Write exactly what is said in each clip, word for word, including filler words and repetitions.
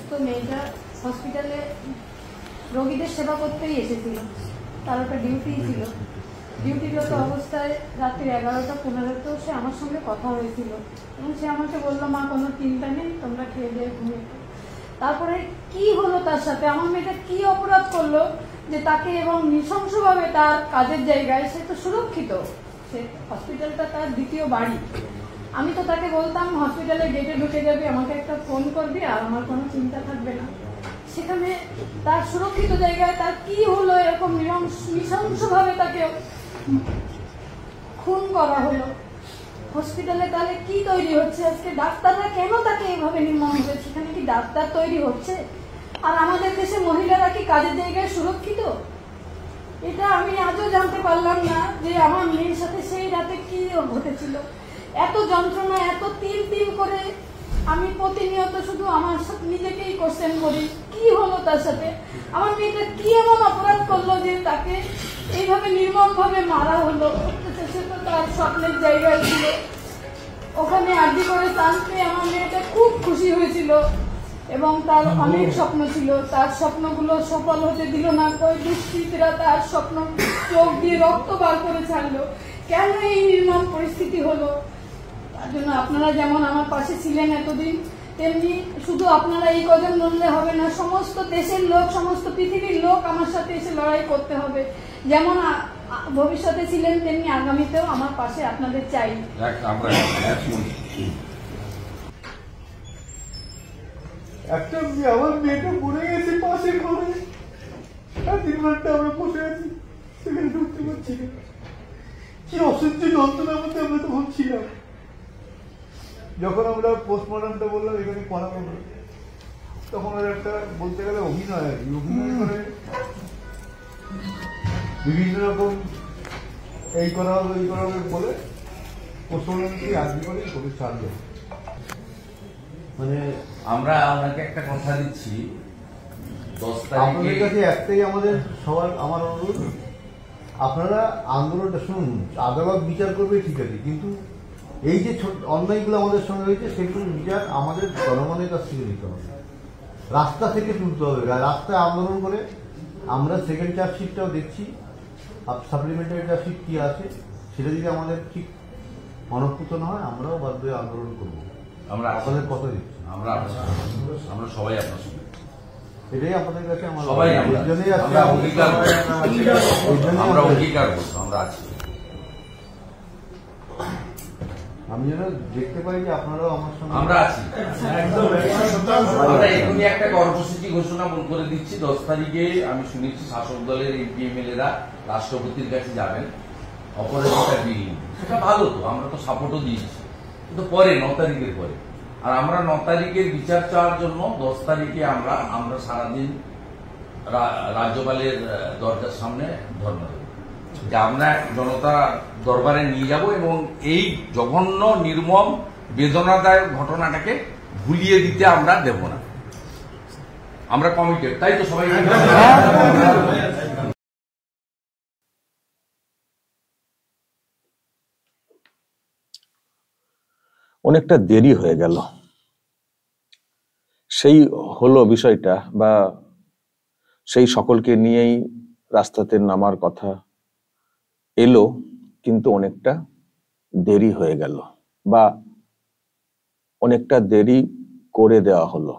অসুস্থ মেয়েটা হসপিটালে রোগীদের সেবা করতেই এসেছিল, তার একটা ডিউটি ছিল। ডিউটিরত অবস্থায় রাত্রি এগারোটা পনেরোতেও সে আমার সঙ্গে কথা হয়েছিল এবং সে আমাকে বললো, মা কোনো চিন্তা নেই, তোমরা খেয়ে দিয়ে ঘুমিয়ে। তারপরে কি হলো তার সাথে, আমার মেয়েটা কি অপরাধ করলো যে তাকে এবং নৃশংসভাবে তার কাজের জায়গায়, সে তো সুরক্ষিত, সে হসপিটালটা তার দ্বিতীয় বাড়ি। আমি তো তাকে বলতাম হসপিটালে গেটে ঢুকে যাবি, আমাকে একটা ফোন করবি আর আমার কোনো চিন্তা থাকবে না। সেখানে তার সুরক্ষিত জায়গায় তার কি হলো, এরকম নৃশংসভাবে তাকে খুন করা হলো। হসপিটালে তাহলে কি তৈরি হচ্ছে আজকে? ডাক্তাররা কেন তাকে এইভাবে নির্মম হবে? সেখানে কি ডাক্তার তৈরি হচ্ছে? আর আমাদের দেশে মহিলারা কি কাজের জায়গায় সুরক্ষিত? এটা আমি আজও জানতে পারলাম না যে আমার মেয়ের সাথে সেই রাতে কি ঘটেছিল। এত যন্ত্রণা, এত তিল তিল করে আমি প্রতিনিয়ত শুধু আমার সাথে নিজেকেই কোশ্চেন করি, কি হলো তার সাথে? আমার মেয়েটা কি এমন অপরাধ করলো যে তাকে এইভাবে নির্মম ভাবে মারা হলো? সে তো তার স্বপ্নের জায়গায় ছিল, ওখানে আর্জি করে চান্স পেয়ে আমার মেয়েটা খুব খুশি হয়েছিল এবং তার অনেক স্বপ্ন ছিল। তার স্বপ্নগুলো সফল হতে দিল না, কই দুষ্কৃতীরা তার স্বপ্ন চোখ দিয়ে রক্ত বার করে ছাড়লো। কেন এই নির্মম পরিস্থিতি হলো? তার জন্য আপনারা যেমন আমার পাশে ছিলেন এতদিন, তেমনি শুধু আপনারা এই কজন লড়লে হবে না, সমস্ত দেশের লোক, সমস্ত পৃথিবীর লোক আমার সাথে এসে লড়াই করতে হবে। যেমন ভবিষ্যতে ছিলেন তেমনি আগামীতেও আমার পাশে আপনাদের চাই। একটা আমার মেয়েটা পড়ে গেছে পাশের ঘরে, তিন ঘন্টা আমরা বসে আছি, সেখানে ঢুকতে পারছি না। কি অসহ্য যন্ত্রণার মধ্যে আমরা তখন ছিলাম। যখন আমরা পোস্টমর্টমটা বললাম এখানে করাবো না, তখন ওর একটা বলতে গেলে অভিনয় আর কি, অভিনয় করে বিভিন্ন রকম এই করা হবে এই করা হবে বলে পোস্টমর্টমকে আজকে করে করে ছাড়লো। মানে আমরা আপনাকে একটা কথা দিচ্ছি, আপনাদের কাছে একটাই আমাদের সবার আমার অনুরোধ, আপনারা আন্দোলনটা শুনুন, আদালত বিচার করবে ঠিক আছে, কিন্তু এই যে অন্যায়গুলো আমাদের সঙ্গে হয়েছে সেগুলোর বিচার আমাদের জনগণের কাছ থেকে নিতে হবে, রাস্তা থেকে তুলতে হবে। রাস্তায় আন্দোলন করে আমরা সেকেন্ড চার্জশিটটাও দেখছি, সাপ্লিমেন্টারি চার্জশিট কি আছে সেটা যদি আমাদের ঠিক অনুভূত না হয় আমরাও বাধ্য হয়ে আন্দোলন করবো। আমরা আপনাদের কথা দিচ্ছি, আমরা আমরা সবাই আপনার সঙ্গে, এটাই আপনাদের কাছে আমার সবাই আমরা অঙ্গীকার আমরা অঙ্গীকার করবো, আমরা আছি। আমি যেন দেখতে পাই যে আপনারাও আমার সঙ্গে আমরা আছি। আমরা এখনই একটা কর্মসূচি ঘোষণা করে দিচ্ছি, দশ তারিখে আমি শুনেছি শাসক দলের এমপি এমএলএরা রাষ্ট্রপতির কাছে যাবেন অপরাজিতা বিল, সেটা ভালো, তো আমরা তো সাপোর্টও দিয়েছি, কিন্তু পরে ন তারিখের পরে। আর আমরা ন তারিখের বিচার চাওয়ার জন্য দশ তারিখে আমরা আমরা সারাদিন রাজ্যপালের দরজার সামনে ধর্ণা দেব, যে আমরা জনতা দরবারে নিয়ে যাব এবং এই জঘন্য নির্মম বেদনাদায়ক ঘটনাটাকে ভুলিয়ে দিতে আমরা দেব না। আমরা কমিটেড, তাই তো সবাই। অনেকটা দেরি হয়ে গেল, সেই হলো বিষয়টা, বা সেই সকলকে নিয়েই রাস্তাতে নামার কথা এলো, কিন্তু অনেকটা দেরি হয়ে গেল বা অনেকটা দেরি করে দেওয়া হলো।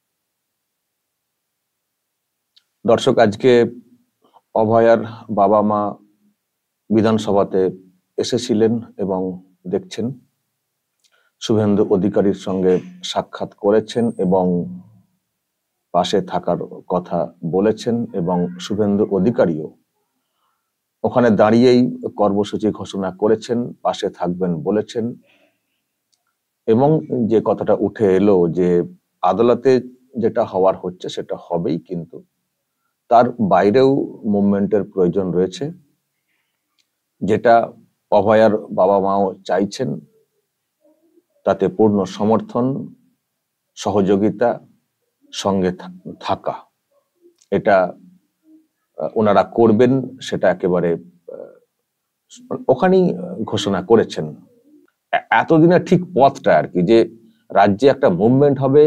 দর্শক, আজকে অভয়ার বাবা মা বিধানসভাতে এসেছিলেন এবং দেখছেন, শুভেন্দু অধিকারীর সঙ্গে সাক্ষাৎ করেছেন এবং পাশে থাকার কথা বলেছেন এবং শুভেন্দু অধিকারীও ওখানে দাঁড়িয়েই কর্মসূচি ঘোষণা করেছেন, পাশে থাকবেন বলেছেন। এবং যে কথাটা উঠে এলো যে আদালতে যেটা হওয়ার হচ্ছে সেটা হবেই, কিন্তু তার বাইরেও মুভমেন্টের প্রয়োজন রয়েছে, যেটা অভয়ার বাবা মাও চাইছেন, তাতে পূর্ণ সমর্থন, সহযোগিতা, সঙ্গে থাকা, এটা ওনারা করবেন, সেটা একেবারে ওখানেই ঘোষণা করেছেন। এতদিনের ঠিক পথটা আর কি, যে রাজ্যে একটা মুভমেন্ট হবে,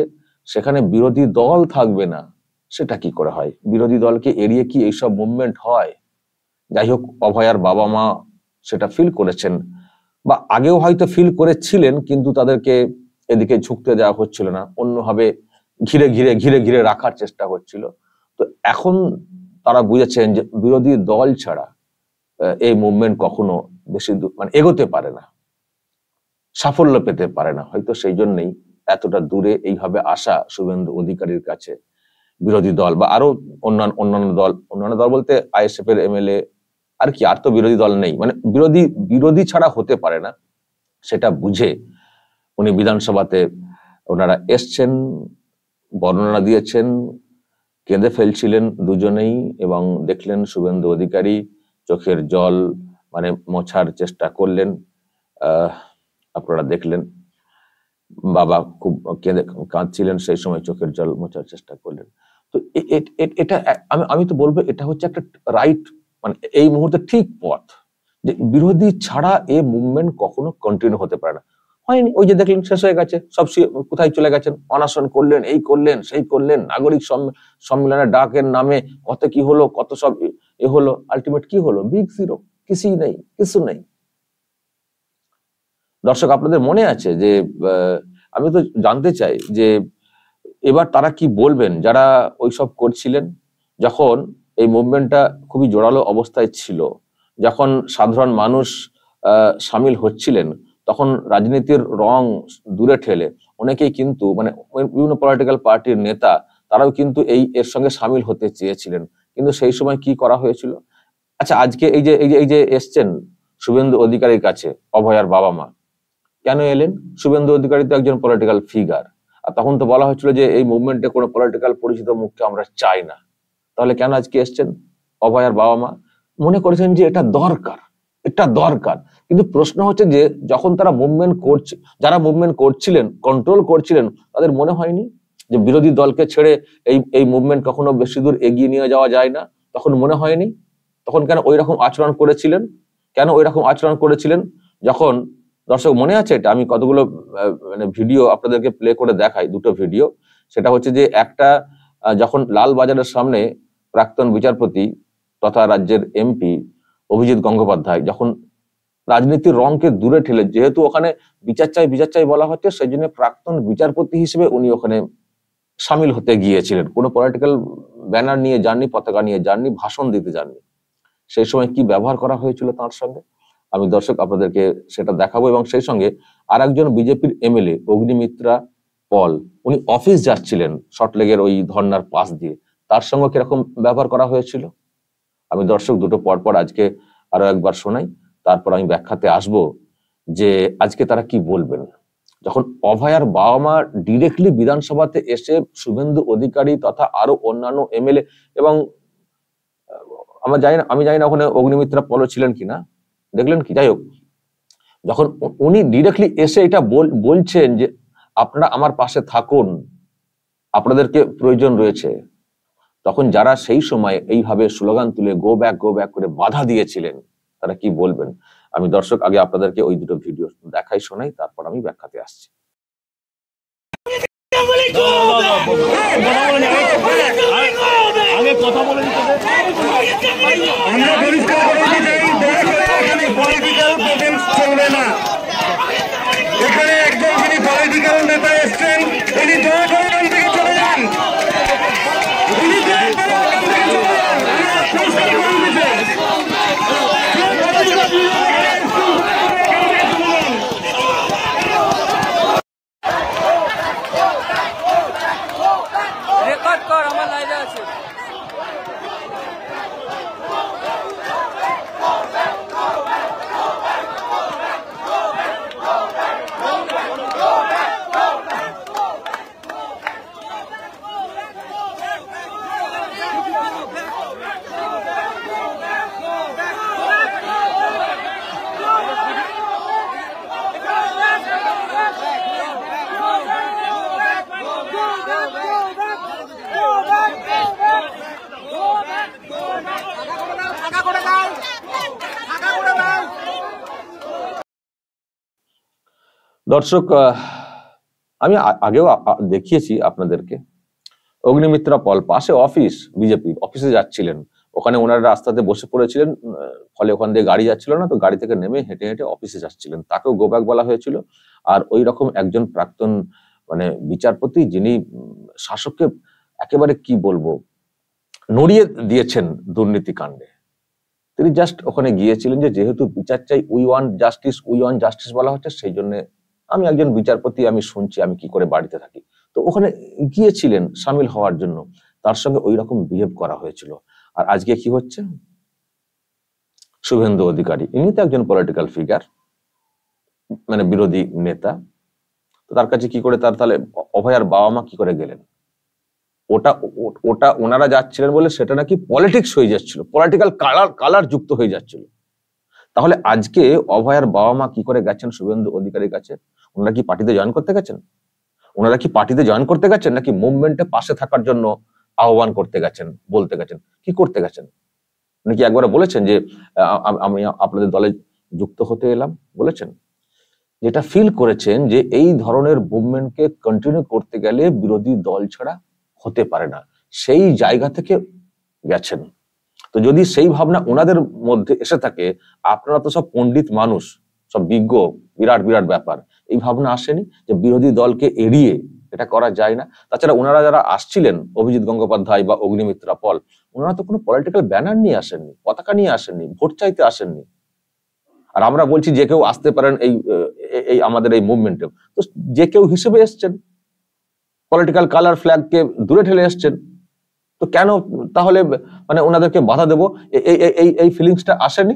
সেখানে বিরোধী দল থাকবে না, সেটা কি করে হয়? বিরোধী দলকে এড়িয়ে কি এইসব মুভমেন্ট হয়? যাই হোক, অভয়ার বাবা মা সেটা ফিল করেছেন, বা আগেও হয়তো ফিল করেছিলেন, কিন্তু তাদেরকে এদিকে ঝুঁকতে দেওয়া হচ্ছিল না, অন্যভাবে ঘিরে ঘিরে ঘিরে ঘিরে রাখার চেষ্টা হচ্ছিল। তো এখন তারা বুঝেছেন যে বিরোধী দল ছাড়া এই মুভমেন্ট কখনো বেশি মানে এগোতে পারে না, সাফল্য পেতে পারে না। হয়তো সেই জন্যই এতটা দূরে এইভাবে আসা শুভেন্দু অধিকারীর কাছে বিরোধী দল বা আরো অন্যান্য অন্যান্য দল, অন্যান্য দল বলতে আইএসএফ এর এমএলএ, আর কি, আর তো বিরোধী দল নেই, মানে বিরোধী বিরোধী ছাড়া হতে পারে না, সেটা বুঝে উনি বিধানসভাতে ওনারা এসছেন, বর্ণনা দিয়েছেন, কেঁদে ফেলছিলেন দুজনেই, এবং দেখলেন শুভেন্দু অধিকারী চোখের জল মানে মোছার চেষ্টা করলেন। আহ আপনারা দেখলেন বাবা খুব কেঁদে কাঁদছিলেন, সেই সময় চোখের জল মোছার চেষ্টা করলেন। তো এটা আমি আমি তো বলবো এটা হচ্ছে একটা রাইট, মানে এই মুহূর্তে ঠিক পথ, যে বিরোধী ছাড়া এ মুভমেন্ট কখনো কন্টিনিউ হতে পারে না। হয়নি, ওই যে দেখলেন শেষ হয়ে গেছে, সব কোথায় চলে গেছেন, অনশন করলেন, এই করলেন সেই করলেন, নাগরিক সম্মেলনের ডাকের নামে কত কি হলো, কত সব এ হলো, আলটিমেট কি হলো? বিগ জিরো, কিছুই নেই, কিছু নেই। দর্শক, আপনাদের মনে আছে যে আমি তো জানতে চাই যে এবার তারা কি বলবেন যারা ওইসব করছিলেন, যখন এই মুভমেন্টটা খুবই জোরালো অবস্থায় ছিল, যখন সাধারণ মানুষ আহ সামিল হচ্ছিলেন, তখন রাজনীতির রং দূরে ঠেলে অনেকেই কিন্তু মানে বিভিন্ন পলিটিক্যাল পার্টির নেতা তারাও কিন্তু এই এর সঙ্গে সামিল হতে চেয়েছিলেন, কিন্তু সেই সময় কি করা হয়েছিল? আচ্ছা, আজকে এই যে এই যে এই যে এসছেন শুভেন্দু অধিকারীর কাছে অভয়ার বাবা মা, কেন এলেন? শুভেন্দু অধিকারী তো একজন পলিটিক্যাল ফিগার, আর তখন তো বলা হয়েছিল যে এই মুভমেন্টে কোনো পলিটিক্যাল পরিচিত মুখকে আমরা চাই না। তাহলে কেন আজকে এসছেন অভয়ার বাবা মা? মনে করেছেন যে এটা দরকার, এটা দরকার। কিন্তু প্রশ্ন হচ্ছে যে যখন তারা মুভমেন্ট করছে, যারা মুভমেন্ট করছিলেন, কন্ট্রোল করছিলেন, তাদের মনে হয়নি যে বিরোধী দলকে ছেড়ে এই এই মুভমেন্ট কখনো বেশি দূর এগিয়ে নিয়ে যাওয়া যায় না? তখন মনে হয়নি? তখন কেন ওই রকম আচরণ করেছিলেন? কেন ওই রকম আচরণ করেছিলেন? যখন, দর্শক মনে আছে এটা, আমি কতগুলো মানে ভিডিও আপনাদেরকে প্লে করে দেখাই, দুটো ভিডিও। সেটা হচ্ছে যে একটা, যখন লালবাজারের সামনে প্রাক্তন বিচারপতি তথা রাজ্যের এমপি অভিজিৎ গঙ্গোপাধ্যায় যখন রাজনীতির রংকে দূরে ঠেলে, যেহেতু ওখানে বিচার চাই বিচার চাই বলা হচ্ছে, সেই জন্য প্রাক্তন বিচারপতি হিসেবে উনি ওখানে সামিল হতে গিয়েছিলেন, কোনো পলিটিক্যাল ব্যানার নিয়ে যাননি, পতাকা নিয়ে যাননি, ভাষণ দিতে যাননি। সেই সময় কি ব্যবহার করা হয়েছিল তার সঙ্গে, আমি দর্শক আপনাদেরকে সেটা দেখাবো। এবং সেই সঙ্গে আর একজন বিজেপির এমএলএ অগ্নিমিত্রা পল, উনি অফিস যাচ্ছিলেন শর্টলেগের ওই ধর্নার পাশ দিয়ে, তার সঙ্গে কিরকম ব্যবহার করা হয়েছিল আমি দর্শক দুটো পরপর আজকে আরো একবার শোনাই, তারপর আমি ব্যাখ্যাতে আসব যে আজকে তারা কি বলবেন। যখন অভয়ার বাবা মা ডিরেক্টলি বিধানসভাতে এসে শুভেন্দু অধিকারী তথা আরো অন্যান্য এমএলএ, এবং আমরা জানি না, আমি জানি না ওখানে অগ্নিমিত্রা পল ছিলেন কিনা, দেখলেন কি, যাই হোক, যখন উনি ডিরেক্টলি এসে এটা বলছেন যে আপনারা আমার পাশে থাকুন, আপনাদেরকে প্রয়োজন রয়েছে, তখন যারা সেই সময় এইভাবে স্লোগান তুলে গো ব্যাক গো ব্যাক করে বাধা দিয়েছিলেন, তারা কি বলবেন। আমি দর্শক আগে আপনাদেরকে ওই দুটো ভিডিও দেখাই, শোনাই, তারপর আমি ব্যাখ্যাতে আসছি। এখানে একজন যিনি পলিটিক্যাল নেতা এসছেন, তিনি দয়া করে এখান থেকে চলে যান। রেকর্ড কর, আমার লাইভে আছে। দর্শক, আমি আগেও দেখিয়েছি আপনাদেরকে, অগ্নিমিত্রা পল পাশে অফিস, বিজেপি অফিসে যাচ্ছিলেন, ওখানে ওনারা রাস্তাতে বসে পড়েছিলেন, ফলে ওখান দিয়ে গাড়ি যাচ্ছিল না, তো গাড়ি থেকে নেমে হেঁটে হেঁটে অফিসে যাচ্ছিলেন, তাকেও গোব্যাক বলা হয়েছিল। আর ওই রকম একজন প্রাক্তন মানে বিচারপতি, যিনি শাসককে একেবারে কি বলবো নড়িয়ে দিয়েছেন দুর্নীতি কাণ্ডে, তিনি জাস্ট ওখানে গিয়েছিলেন যে যেহেতু বিচার চাই, we want justice, we want justice বলা হচ্ছে, সেই জন্য আমি একজন বিচারপতি, আমি শুনছি আমি কি করে বাড়িতে থাকি, তো ওখানে গিয়েছিলেন সামিল হওয়ার জন্য, তার সঙ্গে ওই রকম বিহেভ করা হয়েছিল। আর আজকে কি হচ্ছে, শুভেন্দু অধিকারী, ইনি তো একজন পলিটিক্যাল ফিগার, মানে বিরোধী নেতা, তো তার কাছে কি করে তার তাহলে অভয়ার বাবা মা কি করে গেলেন? ওটা ওটা ওনারা যাচ্ছিলেন বলে সেটা নাকি পলিটিক্স হয়ে যাচ্ছিল, পলিটিক্যাল কালার কালার যুক্ত হয়ে যাচ্ছিল। তাহলে আজকে অভয়ার বাবা মা কি করে গেছেন শুভেন্দু অধিকারীর কাছে? ওনারা কি পার্টিতে জয়েন করতে গেছেন? ওনারা কি পার্টিতে জয়েন করতে গেছেন নাকি মুভমেন্টে পাশে থাকার জন্য আহ্বান করতে গেছেন, বলতে গেছেন, কি করতে গেছেন? উনি কি একবার বলেছেন যে আমি আপনাদের দলে যুক্ত হতে এলাম? বলেছেন? যেটা ফিল করেছেন যে এই ধরনের মুভমেন্টকে কন্টিনিউ করতে গেলে বিরোধী দল ছাড়া হতে পারে না, সেই জায়গা থেকে গেছেন। তো যদি সেই ভাবনা ওনাদের মধ্যে এসে থাকে, আপনারা তো সব পণ্ডিত মানুষ, সব বিজ্ঞ, বিরাট বিরাট ব্যাপার, এই ভাবনা আসেনি যে বিরোধী দলকে এড়িয়ে এটা করা যায় না? তাছাড়া ওনারা যারা আসছিলেন, অভিজিৎ গঙ্গোপাধ্যায় বা অগ্নিমিত্রা পল, ওনারা তো কোনো পলিটিক্যাল ব্যানার নিয়ে আসেননি, পতাকা নিয়ে আসেননি, ভোট চাইতে আসেননি। আর আমরা বলছি যে কেউ আসতে পারেন এই এই আমাদের এই মুভমেন্টে, তো যে কেউ হিসেবে এসছেন, পলিটিক্যাল কালার ফ্ল্যাগকে দূরে ঠেলে এসছেন, তো কেন তাহলে মানে ওনাদেরকে বাধা দেবো, এই এই ফিলিংসটা আসেনি?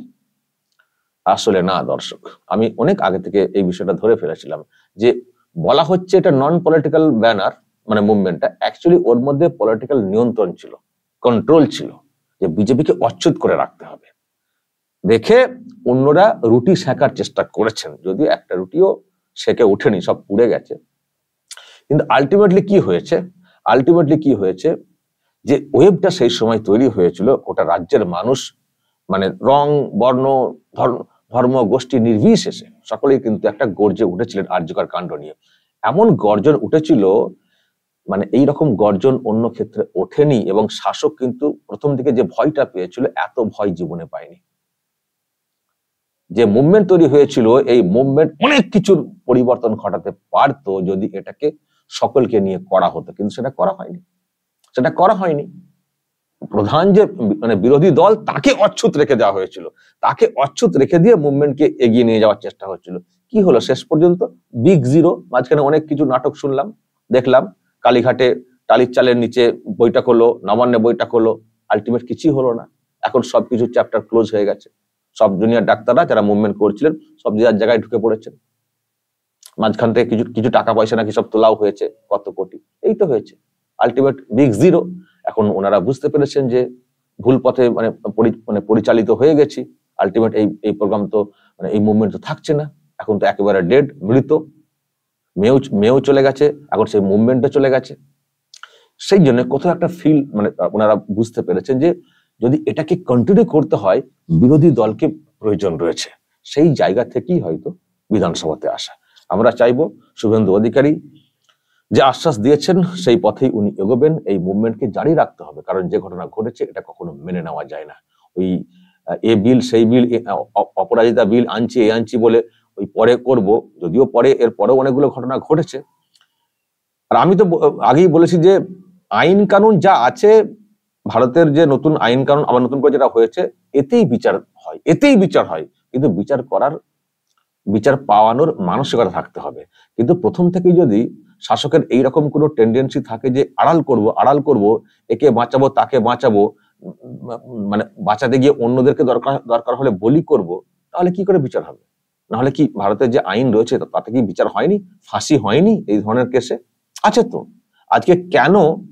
আসলে না দর্শক, আমি অনেক আগে থেকে এই বিষয়টা ধরে ফেলেছিলাম যে বলা হচ্ছে এটা নন পলিটিক্যাল ব্যানার, মানে মুভমেন্টটা অ্যাকচুয়ালি ওর মধ্যে পলিটিক্যাল নিয়ন্ত্রণ ছিল, কন্ট্রোল ছিল, যে বিজেপিকে অচ্যুত করে রাখতে হবে। দেখে অন্যরা রুটি সেকার চেষ্টা করেছেন, যদিও একটা রুটিও সেকে ওঠেনি, সব পুড়ে গেছে। কিন্তু আলটিমেটলি কি হয়েছে, আলটিমেটলি কি হয়েছে যে ওয়েবটা সেই সময় তৈরি হয়েছিল, ওটা রাজ্যের মানুষ মানে রং, বর্ণ, ধর্ম, গোষ্ঠী নির্বিশেষে সকলেই কিন্তু একটা গর্জে উঠেছিলেন আরজিকর কাণ্ড নিয়ে। এমন গর্জন উঠেছিল, মানে এইরকম গর্জন অন্য ক্ষেত্রে ওঠেনি, এবং শাসক কিন্তু প্রথম দিকে যে ভয়টা পেয়েছিল, এত ভয় জীবনে পায়নি। যে মুভমেন্ট তৈরি হয়েছিল, এই মুভমেন্ট অনেক কিছুর পরিবর্তন ঘটাতে পারতো যদি এটাকে সকলকে নিয়ে করা হতো, কিন্তু সেটা করা হয়নি, সেটা করা হয়নি। প্রধান যে মানে বিরোধী দল, তাকে অচ্ছুত রেখে দেওয়া হয়েছিল, তাকে অচ্ছুত রেখে দিয়ে মুভমেন্টকে এগিয়ে নিয়ে যাওয়ার চেষ্টা হচ্ছিল। কি হলো শেষ পর্যন্ত? Big zero. মাঝখানে অনেক কিছু নাটক শুনলাম, দেখলাম, কালীঘাটে টালির চালের নিচে বৈঠক হলো, নবান্নে বৈঠক হলো, আলটিমেট কিছুই হলো না। এখন সবকিছু চ্যাপ্টার ক্লোজ হয়ে গেছে, সব জুনিয়র ডাক্তাররা যারা মুভমেন্ট করছিলেন সব যার জায়গায় ঢুকে পড়েছেন। মাঝখান থেকে কিছু কিছু টাকা পয়সা নাকি সব তোলাও হয়েছে, কত কোটি, এই তো হয়েছে। Ultimate big zero. এখন ওনারা বুঝতে পেরেছেন যে ভুল পথে মানে মানে পরিচালিত হয়ে গেছি, আলটিমেট এই এই প্রোগ্রাম তো মানে এই মুভমেন্ট তো থাকছে না, এখন তো একেবারে ডেড, মৃত। মেয়েও মেয়েও চলে গেছে, এখন সেই মুভমেন্টও চলে গেছে। সেই জন্য কোথাও একটা ফিল মানে ওনারা বুঝতে পেরেছেন যে যদি এটাকে কন্টিনিউ করতে হয়, বিরোধী দলকে প্রয়োজন রয়েছে। সেই জায়গা থেকেই হয়তো বিধানসভাতে আসা। আমরা চাইবো শুভেন্দু অধিকারী যে আশ্বাস দিয়েছেন সেই পথেই উনি এগোবেন, এই মুভমেন্টকে জারি রাখতে হবে, কারণ যে ঘটনা ঘটেছে এটা কখনো মেনে নেওয়া যায় না। ওই এ বিল সেই বিল, অপরাজিতা বিল আনছি এই আনছি বলে ওই পরে করব, যদিও পরে এর পরেও অনেকগুলো ঘটনা ঘটেছে। আর আমি তো আগেই বলেছি যে আইন কানুন যা আছে, ভারতের যে নতুন আইন কানুন আবার নতুন করে যেটা হয়েছে, এতেই বিচার হয়, এতেই বিচার হয়, কিন্তু বিচার করার, বিচার পাওয়ানোর মানসিকতা থাকতে হবে। কিন্তু প্রথম থেকেই যদি শাসকের এইরকম কোনো টেন্ডেন্সি থাকে যে আড়াল করব আড়াল করব, একে বাঁচাবো তাকে বাঁচাবো, মানে বাঁচাতে গিয়ে অন্যদেরকে দরকার দরকার হলে বলি করব, তাহলে কি করে বিচার হবে? নাহলে কি ভারতের যে আইন রয়েছে তাতে কি বিচার হয়নি, ফাঁসি হয়নি এই ধরনের কেসে? আছে তো। আজকে কেন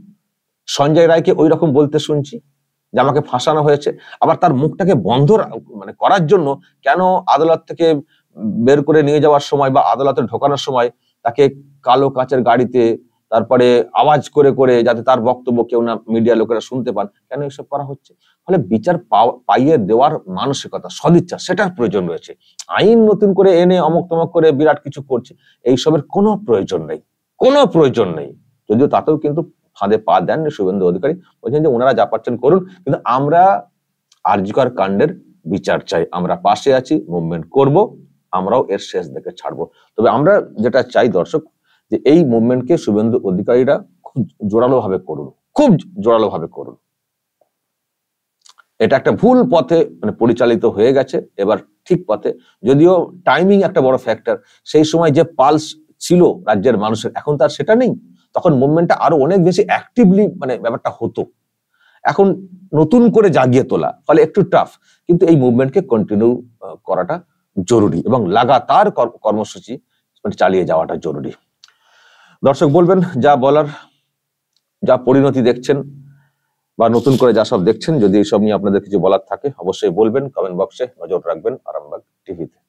সঞ্জয় রায়কে ওই রকম বলতে শুনছি যে আমাকে ফাঁসানো হয়েছে, আবার তার মুখটাকে বন্ধ মানে করার জন্য কেন আদালত থেকে বের করে নিয়ে যাওয়ার সময় বা আদালতে ঢোকানোর সময় তাকে কালো কাচের গাড়িতে তারপরে আওয়াজ করে করে যাতে তার বক্তব্য কেউ না মিডিয়া লোকেরা শুনতে পান, কেন এসব করা হচ্ছে? ফলে বিচার পাইয়ে দেওয়ার মানসিকতা, সদিচ্ছা, সেটার প্রয়োজন রয়েছে। আইন নতুন করে এনে অমক তমক করে বিরাট কিছু করছে, এইসবের কোনো প্রয়োজন নেই, কোনো প্রয়োজন নেই, যদিও তাতেও কিন্তু ফাঁদে পা দেন শুভেন্দু অধিকারী, বলছেন যে ওনারা যা পাচ্ছেন করুন, কিন্তু আমরা আরজিকর কাণ্ডের বিচার চাই, আমরা পাশে আছি, মুভমেন্ট করব, আমরাও এর শেষ দেখে ছাড়বো। তবে আমরা যেটা চাই দর্শক, যে এই মুভমেন্টকে শুভেন্দু অধিকারীরা খুব জোরালো ভাবে করুন, খুব জোরালো ভাবে করুন। এটা একটা ভুল পথে মানে পরিচালিত হয়ে গেছে, এবার ঠিক পথে, যদিও টাইমিং একটা বড় ফ্যাক্টর। সেই সময় যে পালস ছিল রাজ্যের মানুষের, এখন তার সেটা নেই। তখন মুভমেন্টটা আরো অনেক বেশি অ্যাক্টিভলি মানে ব্যাপারটা হতো, এখন নতুন করে জাগিয়ে তোলা ফলে একটু টাফ, কিন্তু এই মুভমেন্টকে কন্টিনিউ করাটা জরুরি এবং লাগাতার কর্মসূচি মানে চালিয়ে যাওয়াটা জরুরি। দর্শক বলবেন যা বলার, যা পরিণতি দেখছেন বা নতুন করে যা সব দেখছেন, যদি এইসব নিয়ে আপনাদের কিছু বলার থাকে অবশ্যই বলবেন, কমেন্ট বক্সে নজর রাখবেন আরামবাগ টিভিতে।